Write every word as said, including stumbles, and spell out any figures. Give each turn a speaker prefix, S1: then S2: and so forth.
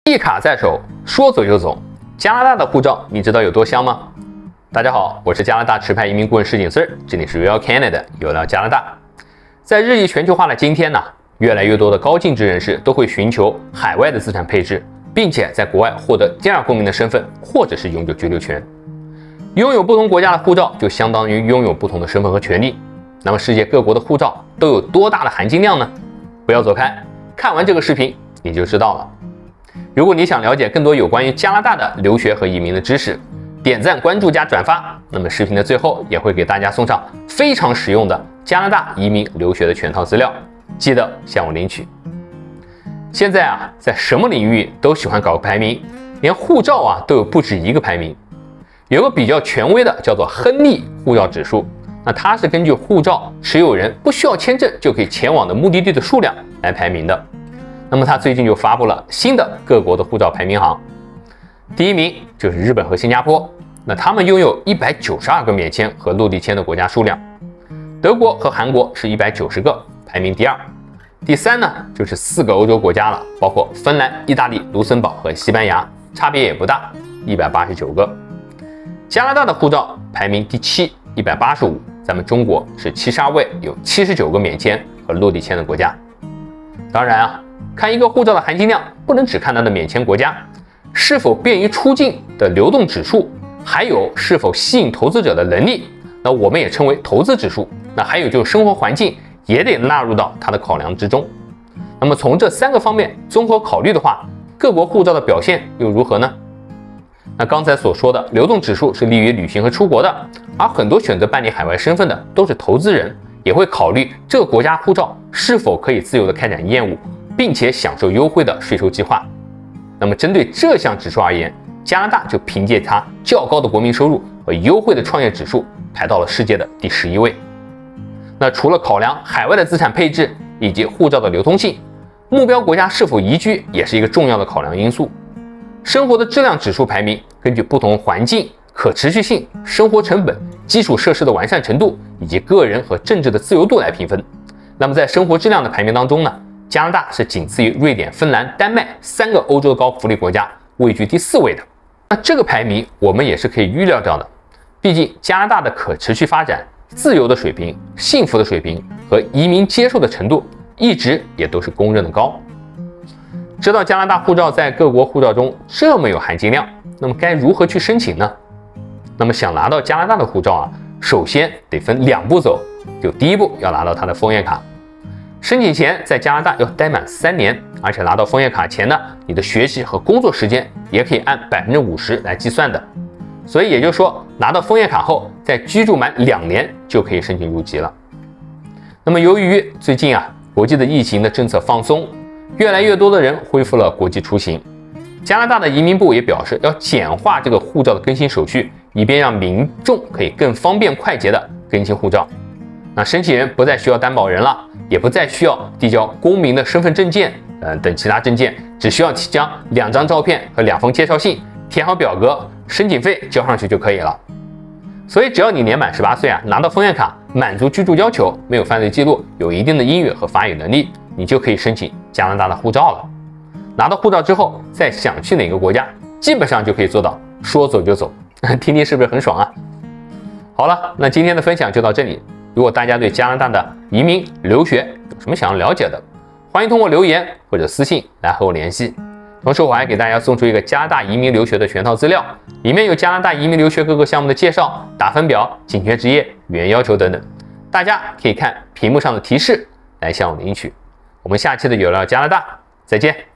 S1: 一卡在手，说走就走。加拿大的护照，你知道有多香吗？大家好，我是加拿大持牌移民顾问石景思，这里是 Real Canada 有聊加拿大。在日益全球化的今天呢，越来越多的高净值人士都会寻求海外的资产配置，并且在国外获得第二公民的身份，或者是永久居留权。拥有不同国家的护照，就相当于拥有不同的身份和权利。那么世界各国的护照都有多大的含金量呢？不要走开，看完这个视频你就知道了。如果你想了解更多有关于加拿大的留学和移民的知识，点赞、关注加转发。那么视频的最后也会给大家送上非常实用的加拿大移民留学的全套资料，记得向我领取。现在啊，在什么领域都喜欢搞个排名，连护照啊都有不止一个排名。有个比较权威的叫做亨利护照指数，那它是根据护照持有人不需要签证就可以前往的目的地的数量来排名的。那么它最近就发布了新的各国的护照排名行，第一名就是日本和新加坡，那他们拥有一百九十二个免签和落地签的国家数量。德国和韩国是一百九十个，排名第二。第三呢就是四个欧洲国家了，包括芬兰、意大利、卢森堡和西班牙，差别也不大，一百八十九个。加拿大的护照排名第七，一百八十五，咱们中国是七十二位，有七十九个免签和落地签的国家。当然啊，看一个护照的含金量，不能只看它的免签国家，是否便于出境的流动指数，还有是否吸引投资者的能力，那我们也称为投资指数。那还有就是生活环境也得纳入到它的考量之中。那么从这三个方面综合考虑的话，各国护照的表现又如何呢？那刚才所说的流动指数是利于旅行和出国的，而很多选择办理海外身份的都是投资人，也会考虑这个国家护照是否可以自由的开展业务，并且享受优惠的税收计划。那么针对这项指数而言，加拿大就凭借它较高的国民收入和优惠的创业指数排到了世界的第十一位。那除了考量海外的资产配置以及护照的流通性，目标国家是否宜居也是一个重要的考量因素。生活的质量指数排名根据不同环境、可持续性、生活成本、基础设施的完善程度以及个人和政治的自由度来评分。那么在生活质量的排名当中呢，加拿大是仅次于瑞典、芬兰、丹麦三个欧洲的高福利国家，位居第四位的。那这个排名我们也是可以预料到的，毕竟加拿大的可持续发展、自由的水平、幸福的水平和移民接受的程度一直也都是公认的高。知道加拿大护照在各国护照中这么有含金量，那么该如何去申请呢？那么想拿到加拿大的护照啊，首先得分两步走。就第一步要拿到它的枫叶卡，申请前在加拿大要待满三年，而且拿到枫叶卡前呢，你的学习和工作时间也可以按百分之五十来计算的。所以也就是说，拿到枫叶卡后，在居住满两年就可以申请入籍了。那么由于最近啊，国际的疫情的政策放松，越来越多的人恢复了国际出行。加拿大的移民部也表示要简化这个护照的更新手续，以便让民众可以更方便快捷的更新护照。那申请人不再需要担保人了，也不再需要递交公民的身份证件呃等其他证件，只需要提交两张照片和两封介绍信，填好表格，申请费交上去就可以了。所以只要你年满十八岁啊，拿到枫叶卡，满足居住要求，没有犯罪记录，有一定的英语和法语能力，你就可以申请加拿大的护照了。拿到护照之后，再想去哪个国家，基本上就可以做到说走就走。听听是不是很爽啊？好了，那今天的分享就到这里。如果大家对加拿大的移民留学有什么想要了解的，欢迎通过留言或者私信来和我联系。同时我还给大家送出一个加拿大移民留学的全套资料，里面有加拿大移民留学各个项目的介绍、打分表、紧缺职业、语言要求等等，大家可以看屏幕上的提示来向我领取。我们下期的有聊加拿大再见。